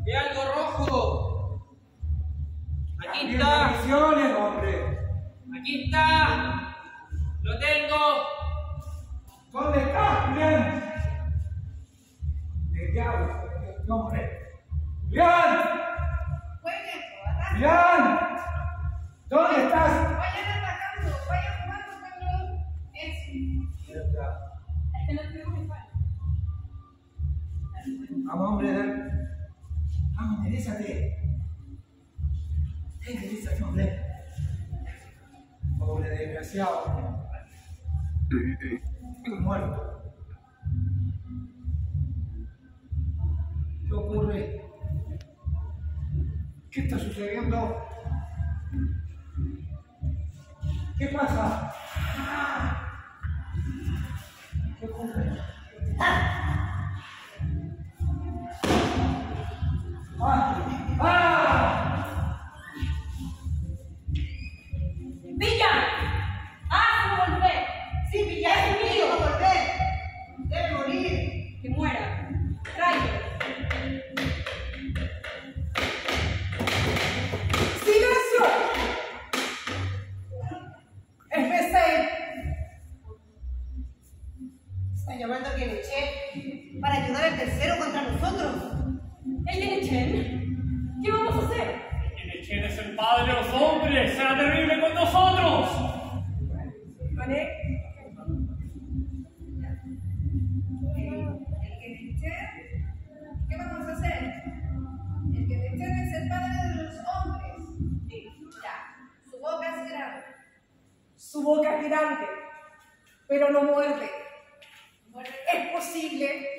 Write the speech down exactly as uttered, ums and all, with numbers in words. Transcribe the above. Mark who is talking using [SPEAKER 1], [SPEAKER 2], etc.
[SPEAKER 1] ¡Ve algo rojo! ¡Aquí está!
[SPEAKER 2] ¡Bendiciones, hombre!
[SPEAKER 1] ¡Aquí está! ¡Lo tengo!
[SPEAKER 2] ¿Dónde estás, Julián? ¿De diablo? ¡Este hombre! ¡Julián! ¡Julián! ¿Dónde estás?
[SPEAKER 3] Vayan atacando, vayan jugando con los ex. Es que no tenemos igual.
[SPEAKER 2] Vamos, hombre, dale. Vamos, enderezate. Enderezate, hombre. Pobre desgraciado. Muerto. ¿Qué ocurre? ¿Qué está sucediendo? ¿Qué pasa? ¿Qué ocurre? ¡Ah! ¡Ah!
[SPEAKER 3] ¡Villa! ¡Ah, no volver! Sí, Villa, es mío, no volver. Debe morir. Que muera. Rayo. ¡Silencio! Es B seis. Está llamando a Geneche para ayudar al tercero contra nosotros. ¿El Geneche? ¿Qué vamos a hacer?
[SPEAKER 4] Geneche es el padre de los hombres. ¡Será terrible con nosotros!
[SPEAKER 3] ¿Vale?
[SPEAKER 5] ¿Qué vamos a hacer? El que detiene es el padre de los hombres. Ya, su boca es grande.
[SPEAKER 3] Su boca es grande, pero no muerde. Es posible